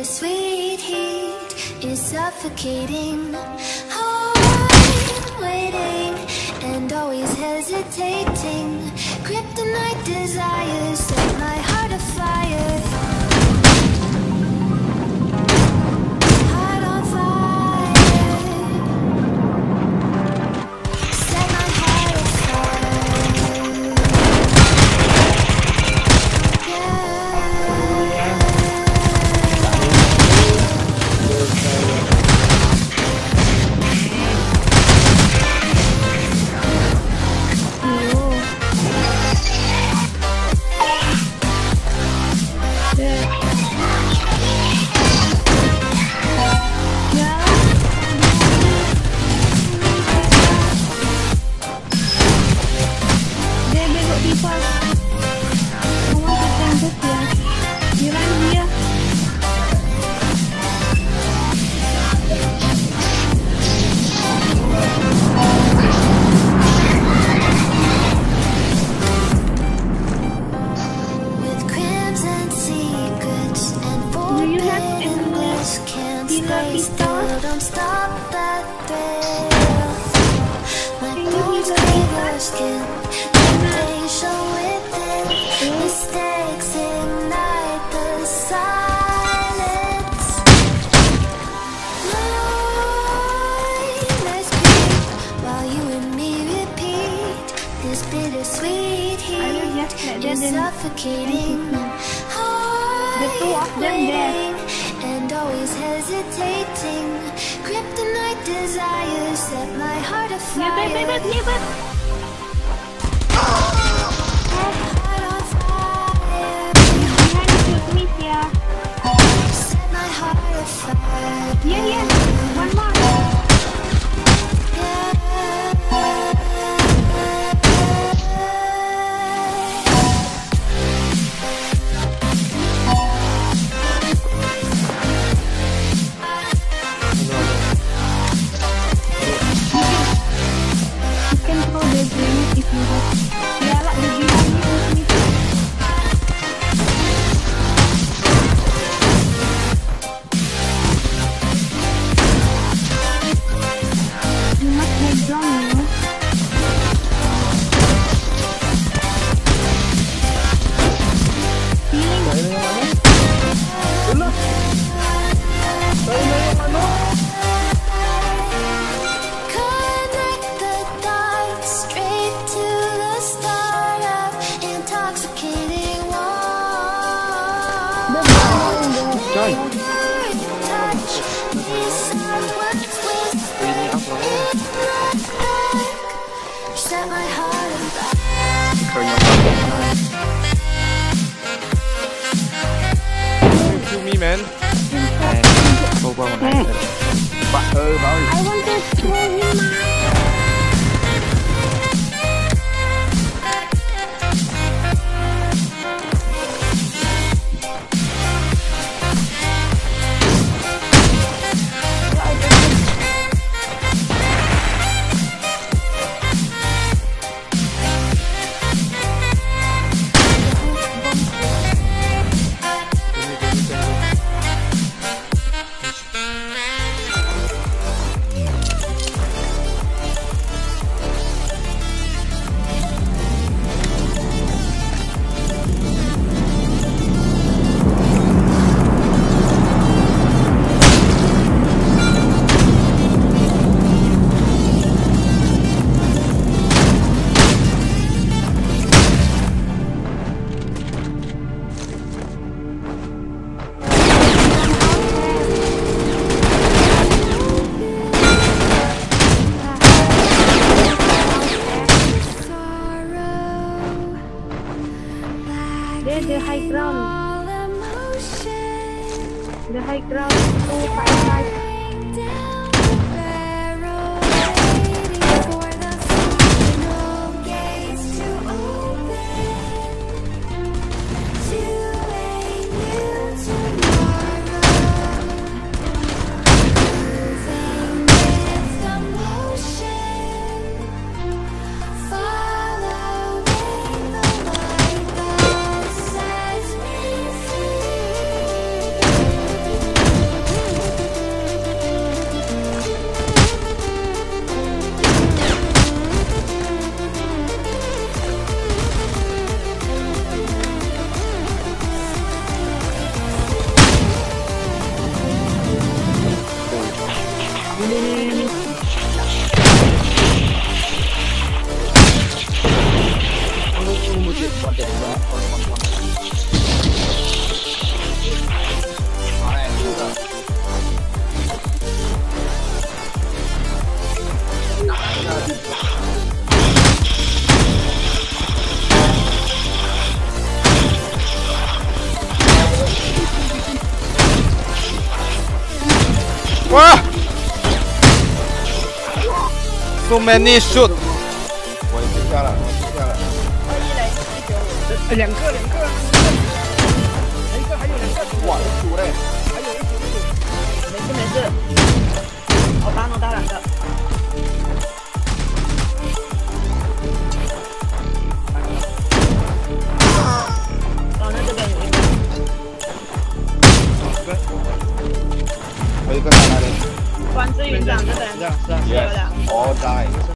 bittersweet heat is suffocating. Oh, I'm waiting and always hesitating. Kryptonite desires set my heart afire. Heart on fire. Set my heart afire. Yeah. Don't stop that thrill. My bones crave your skin. Temptation within. Mistakes ignite the silence. Nightmares creep while you and me repeat. This bittersweet heat is suffocating. Heart waiting and always hesitating. Kryptonite desires set my heart afire. Heart on fire. Set my heart afire. One more. Set my heart on fire. Kill me, man. Go qua một này. Bạn ơi, bảo I want to throw him out. The high ground. The high ground. 255. So many shoot。 我进下了，我进下了。 两个，还有两个。 哇，有组嘞！ 还有一组。没事。我打两个。那这边有一个。 还有一个在哪里？ 关之云长这边。 Yes, all die.